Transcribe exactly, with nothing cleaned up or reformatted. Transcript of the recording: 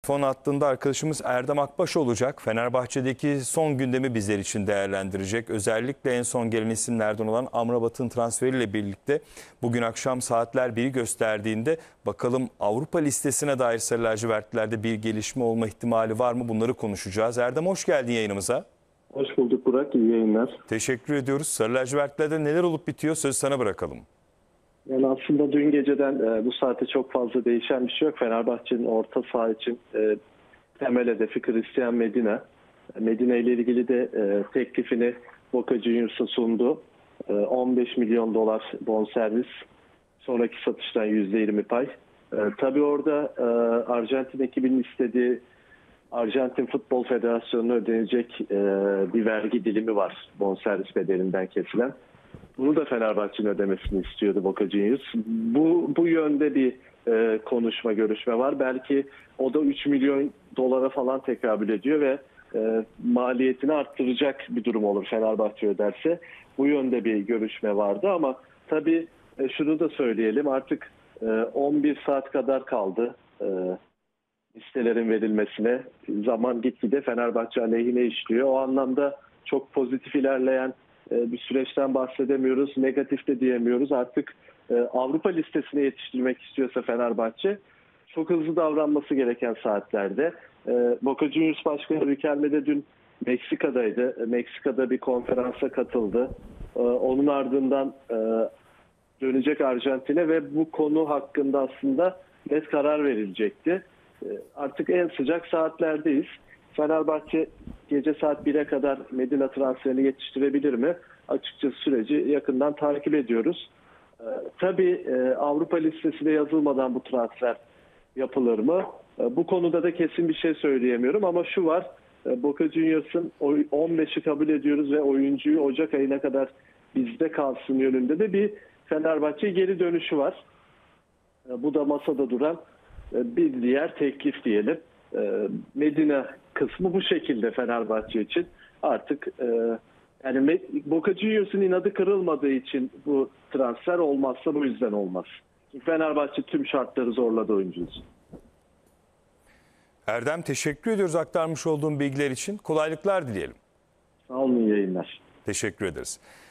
Telefon hattında arkadaşımız Erdem Akbaş olacak. Fenerbahçe'deki son gündemi bizler için değerlendirecek. Özellikle en son gelen isimlerden olan Amrabat'ın transferiyle birlikte bugün akşam saatler biri gösterdiğinde bakalım Avrupa listesine dair Sarı Lacivertlilerde bir gelişme olma ihtimali var mı? Bunları konuşacağız. Erdem hoş geldin yayınımıza. Hoş bulduk Burak, iyi yayınlar. Teşekkür ediyoruz. Sarı Lacivertlilerde neler olup bitiyor? Sözü sana bırakalım. Yani aslında dün geceden e, bu saate çok fazla değişen bir şey yok. Fenerbahçe'nin orta saha için e, temel hedefi Christian Medina. Medina ile ilgili de e, teklifini Boca Juniors'a sundu. E, on beş milyon dolar bonservis. Sonraki satıştan yüzde yirmi pay. E, tabii orada e, Arjantin ekibinin istediği Arjantin Futbol Federasyonu'na ödenecek e, bir vergi dilimi var bonservis bedelinden kesilen. Bunu da Fenerbahçe'nin ödemesini istiyordu Boca Juniors. Bu, bu yönde bir e, konuşma, görüşme var. Belki o da üç milyon dolara falan tekabül ediyor ve e, maliyetini arttıracak bir durum olur Fenerbahçe öderse. Bu yönde bir görüşme vardı ama tabii e, şunu da söyleyelim, artık e, on bir saat kadar kaldı e, listelerin verilmesine. Zaman gitgide Fenerbahçe aleyhine işliyor. O anlamda çok pozitif ilerleyen bir süreçten bahsedemiyoruz. Negatif de diyemiyoruz. Artık Avrupa listesine yetiştirmek istiyorsa Fenerbahçe çok hızlı davranması gereken saatlerde. Boca Juniors Başkanı Riquelme de dün Meksika'daydı. Meksika'da bir konferansa katıldı. Onun ardından dönecek Arjantin'e ve bu konu hakkında aslında net karar verilecekti. Artık en sıcak saatlerdeyiz. Fenerbahçe gece saat bire kadar Medina transferini yetiştirebilir mi? Açıkçası süreci yakından takip ediyoruz. Ee, tabii e, Avrupa listesine yazılmadan bu transfer yapılır mı? E, bu konuda da kesin bir şey söyleyemiyorum ama şu var. E, Boca Juniors'ın on beşi kabul ediyoruz ve oyuncuyu Ocak ayına kadar bizde kalsın yönünde de bir Fenerbahçe geri dönüşü var. E, bu da masada duran e, bir diğer teklif diyelim. Medina kısmı bu şekilde Fenerbahçe için. Artık e, yani Boca Juniors'ın inadı kırılmadığı için bu transfer olmazsa bu yüzden olmaz. Çünkü Fenerbahçe tüm şartları zorladı oyuncu için. Erdem teşekkür ediyoruz aktarmış olduğum bilgiler için. Kolaylıklar dileyelim. Sağ olun, iyi yayınlar. Teşekkür ederiz.